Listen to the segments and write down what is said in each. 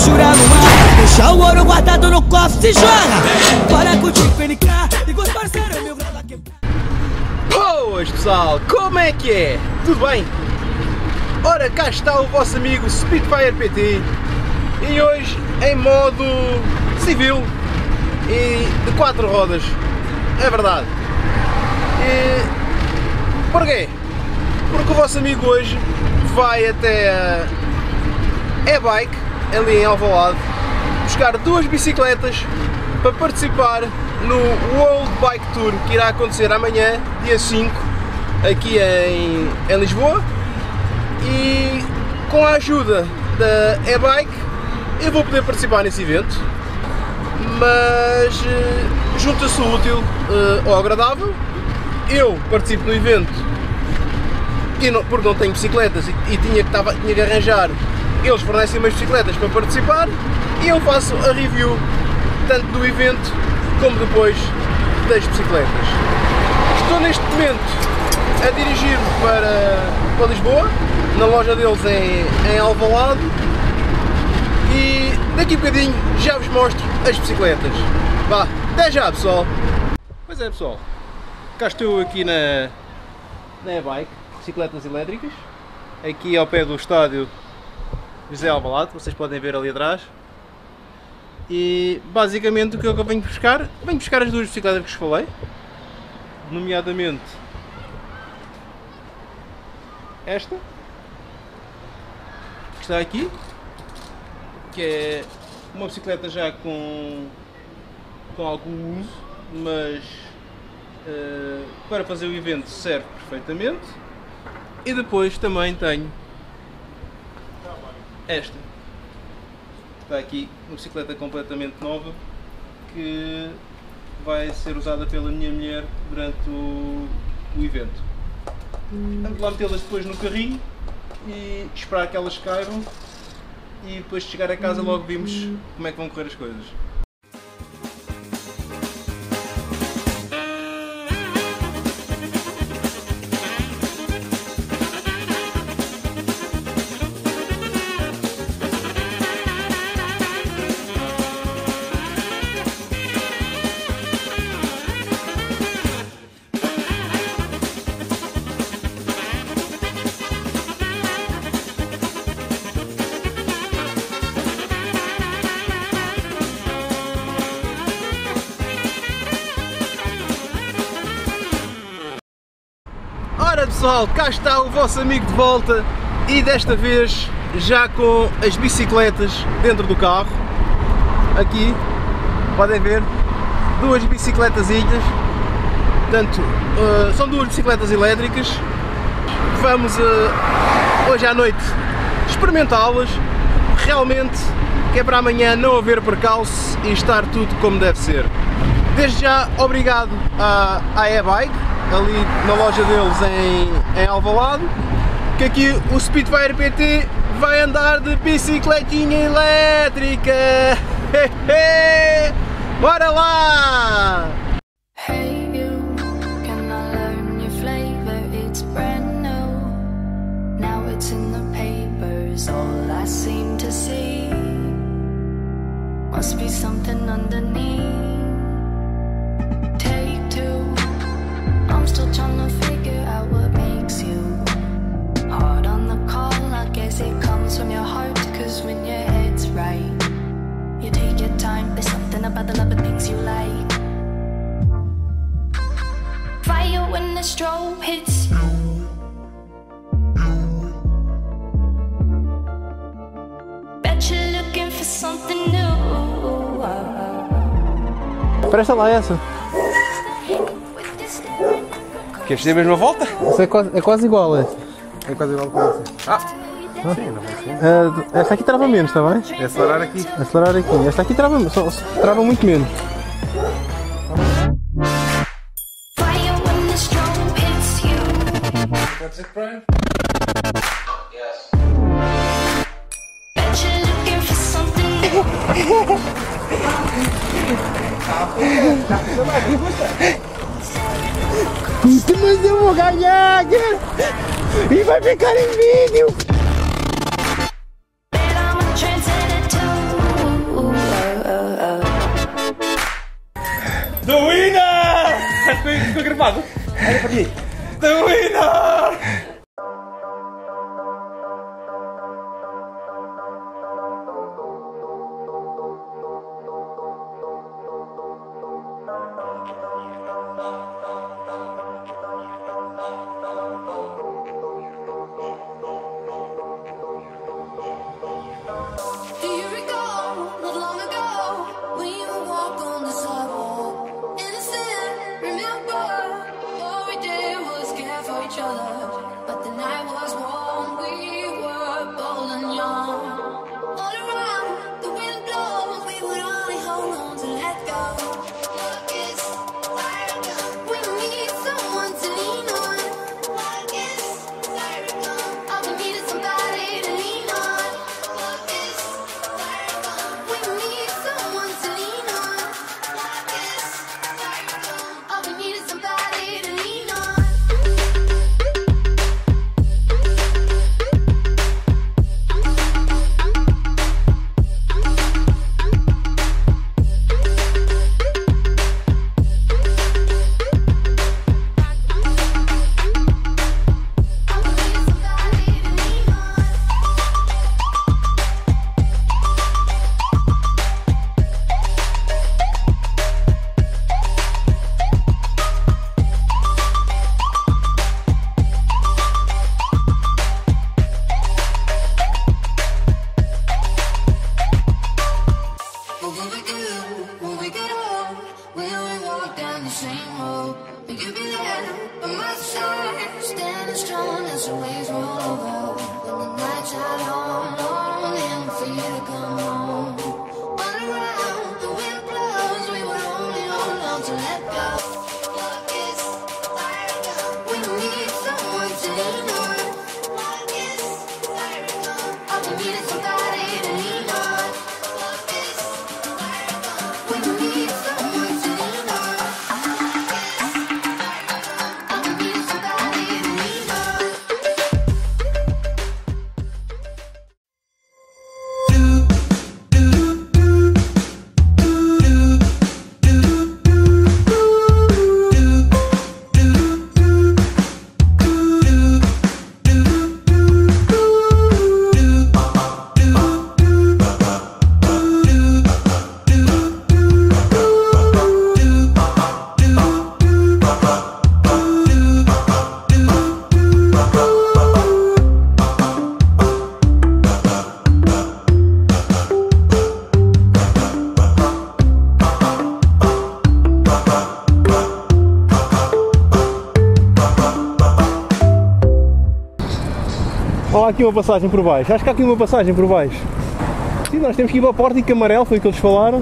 luxúria no mar. Deixa o ouro guardado no cofre, se joga. Bora curtir PNK e com os parceiros, meu grau aqui. Boas pessoal, como é que é? Tudo bem? Ora, cá está o vosso amigo Spitfire PT e hoje em modo civil e de 4 rodas, é verdade. E porquê? Porque o vosso amigo hoje vai até a E-Bike, ali em Alvalade, buscar 2 bicicletas para participar no World Bike Tour que irá acontecer amanhã, dia 5, aqui em Lisboa. E com a ajuda da E-Bike eu vou poder participar nesse evento, mas junta-se o útil ao agradável. Eu participo no evento porque não tenho bicicletas e tinha que arranjar, eles fornecem umas bicicletas para participar e eu faço a review tanto do evento como depois das bicicletas. Estou neste momento a dirigir-me para Lisboa, na loja deles em Alvalade, e daqui a bocadinho já vos mostro as bicicletas. Vá, até já pessoal! Pois é pessoal, cá estou aqui na E-Bike, bicicletas elétricas, aqui ao pé do estádio José Alvalade, vocês podem ver ali atrás. E basicamente o que eu venho buscar? Venho buscar as 2 bicicletas que vos falei, nomeadamente esta, que está aqui, que é uma bicicleta já com algum uso, mas para fazer o evento serve perfeitamente. E depois também tenho esta, que está aqui, uma bicicleta completamente nova, que vai ser usada pela minha mulher durante o evento. Vamos lá metê-las depois no carrinho e esperar que elas caibam, e depois de chegar a casa logo vimos como é que vão correr as coisas. Ora pessoal, cá está o vosso amigo de volta, e desta vez já com as bicicletas dentro do carro. Aqui podem ver 2 bicicletazinhas, portanto são 2 bicicletas elétricas. Vamos hoje à noite experimentá-las, realmente, que é para amanhã não haver percalço e estar tudo como deve ser. Desde já, obrigado à E-Bike, ali na loja deles em Alvalade, que aqui o Spitfire PT vai andar de bicicletinha elétrica. Bora lá! Hey you, can I learn your flavor? It's brand new. Now it's in the papers, all I seem to see. Must be something underneath. Take 2. I'm still trying to figure out what makes you hard on the call. I guess it comes from your heart, cause when your head's right, you take your time. There's something about the love of things you like. Fire when the strobe hits you. Bet you're looking for something new. Presta lá essa. Queres ter a mesma volta? Essa é quase igual, é. É quase igual com essa. Sim, não vai ser. Esta aqui trava menos, está bem? É acelerar aqui. Acelerar aqui. Esta aqui trava muito menos. That's it, Brian? Yes. Bet you're looking for something new. Puta, mas eu vou ganhar, cara! E vai ficar em vídeo! Bet I'm a trendsetter too. The winner! Ficou gravado? Olha para aqui. The winner! Do you recall, not long ago, when you walked on the sidewalk? Innocent, remember, all we did was care for each other. But the night was warm, we were bold and young. All around, the wind blows, we would only hold on to let go. Love is fire gun. We need someone to lean on. Love is fire gun. All we need is somebody to lean on. Love is fire gun. We need someone to lean on. Love is fire gun. All we need is somebody to lean on. But when we get home, will we walk down the same road? Will you be there by my side, standing strong as the waves roll over? When the nights are long, longing for you to come home. All around, the wind blows, we would only hold on to let go. Love is fire gun. We need someone to lean on. Love is fire gun. All we need is somebody to lean on. Love is fire gun. We need someone to lean on. All we need is somebody to lean on. Olha aqui uma passagem por baixo. Acho que há aqui uma passagem por baixo. Sim, nós temos que ir para a Pórtico Amarelo, foi o que eles falaram.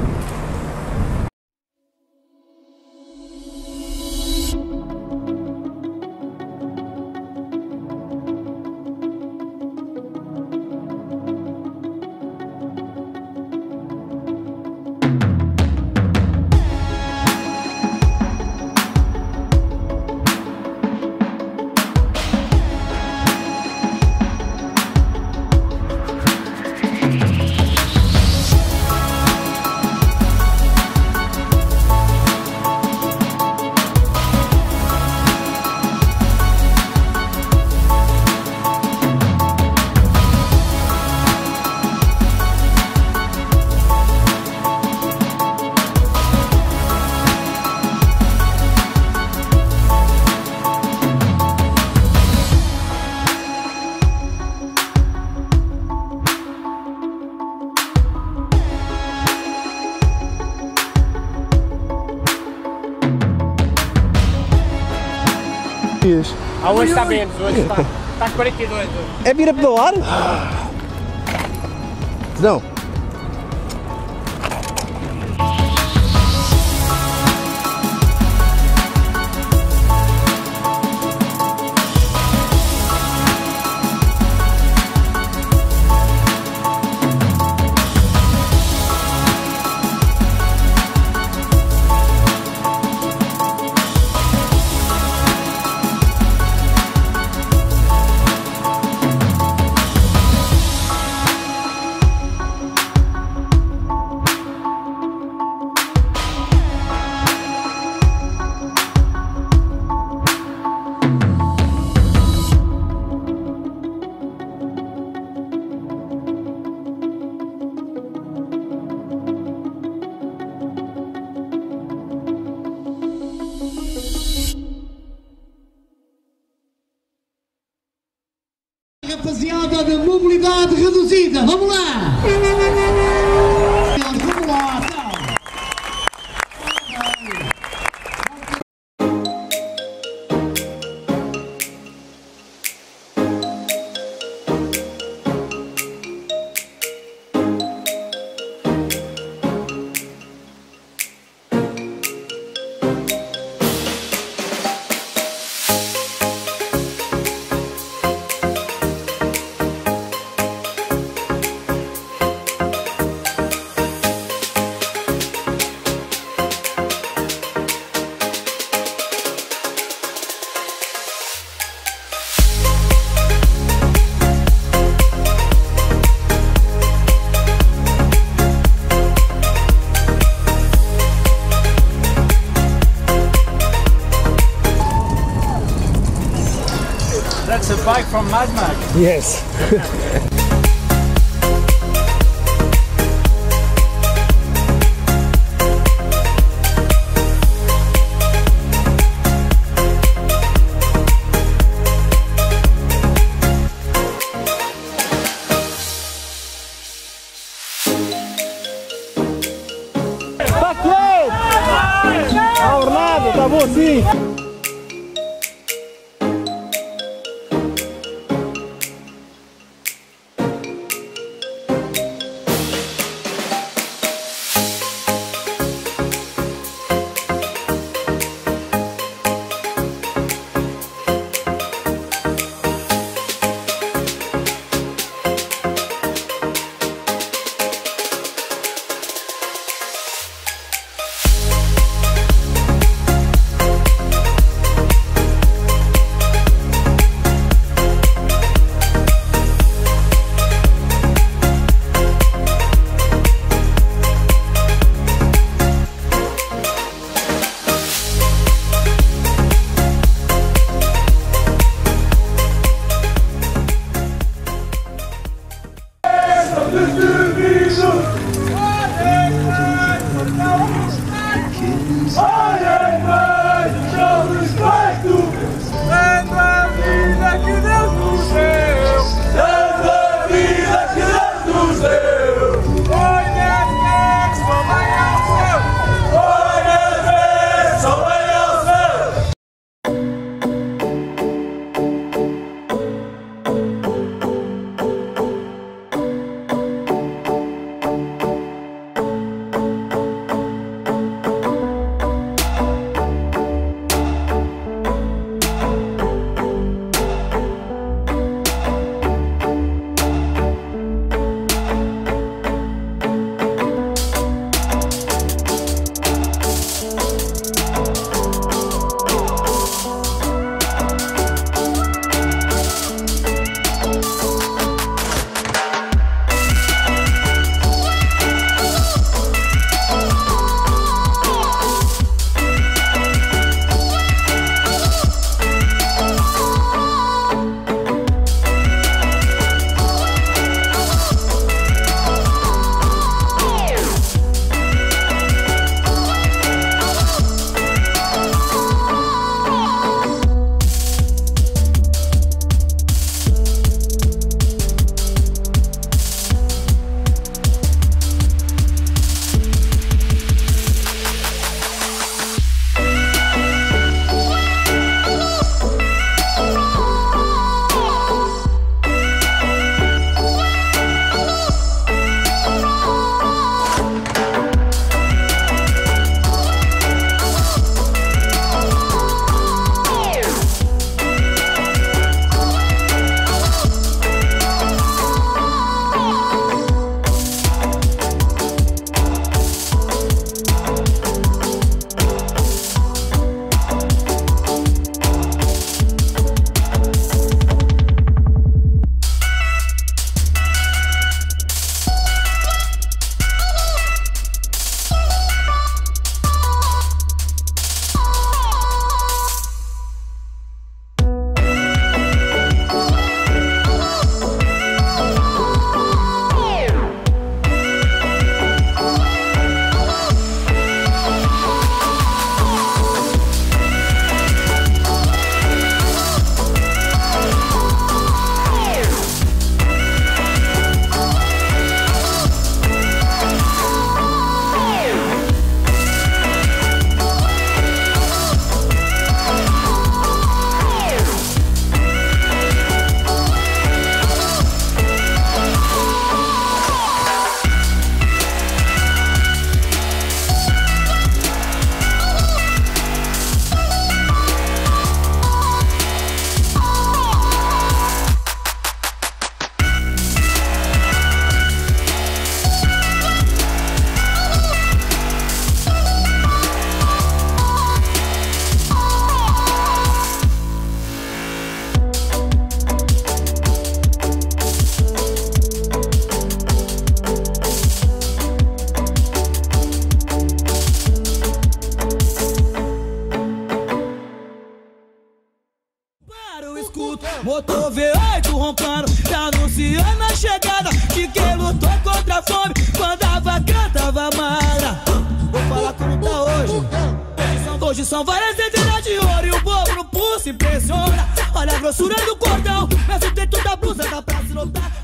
Hoje está menos, hoje está 42 hoje. É vir a pedalar? Não. rapaziada da mobilidade reduzida. Vamos lá! Vamos lá, então. That's a bike from Mad Max. Yes. Tá feito! A ornada, tá bom sim! Motor V8 roncando, tá anunciando a chegada de quem lutou contra a fome quando a vaca tava magra. Vou falar como tá hoje. Hoje são várias centenas de ouro e o bobo no pulso impressiona. Olha a grossura do cordão, mas o dentro da blusa dá pra se notar.